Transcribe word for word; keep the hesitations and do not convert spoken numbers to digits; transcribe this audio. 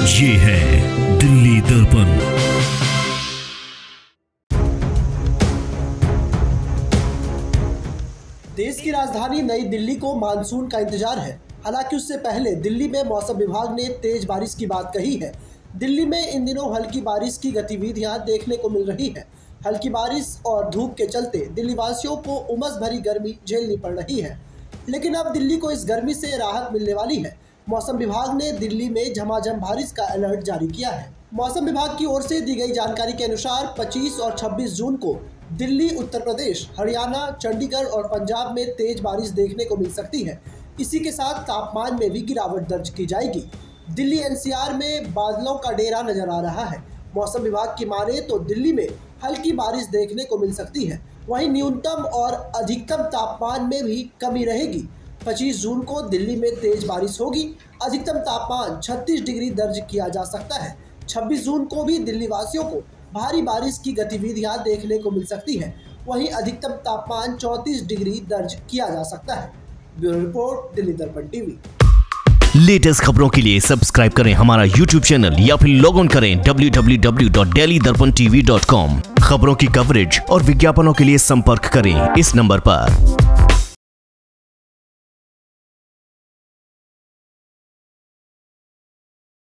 ये है दिल्ली दर्पण। देश की राजधानी नई दिल्ली को मानसून का इंतजार है। हालांकि उससे पहले दिल्ली में मौसम विभाग ने तेज बारिश की बात कही है। दिल्ली में इन दिनों हल्की बारिश की गतिविधियां देखने को मिल रही है। हल्की बारिश और धूप के चलते दिल्ली वासियों को उमस भरी गर्मी झेलनी पड़ रही है, लेकिन अब दिल्ली को इस गर्मी से राहत मिलने वाली है। मौसम विभाग ने दिल्ली में झमाझम बारिश का अलर्ट जारी किया है। मौसम विभाग की ओर से दी गई जानकारी के अनुसार पच्चीस और छब्बीस जून को दिल्ली, उत्तर प्रदेश, हरियाणा, चंडीगढ़ और पंजाब में तेज बारिश देखने को मिल सकती है। इसी के साथ तापमान में भी गिरावट दर्ज की जाएगी। दिल्ली एन सी आर में बादलों का डेरा नजर आ रहा है। मौसम विभाग की माने तो दिल्ली में हल्की बारिश देखने को मिल सकती है। वहीं न्यूनतम और अधिकतम तापमान में भी कमी रहेगी। पच्चीस जून को दिल्ली में तेज बारिश होगी। अधिकतम तापमान छत्तीस डिग्री दर्ज किया जा सकता है। छब्बीस जून को भी दिल्ली वासियों को भारी बारिश की गतिविधियां देखने को मिल सकती है। वहीं अधिकतम तापमान चौंतीस डिग्री दर्ज किया जा सकता है। Bureau report, Delhi Darpan TV. Latest खबरों के लिए सब्सक्राइब करें हमारा यूट्यूब चैनल या फिर लॉग इन करें W W W dot Delhi Darpan TV dot com. खबरों की कवरेज और विज्ञापनों के लिए संपर्क करें इस नंबर पर।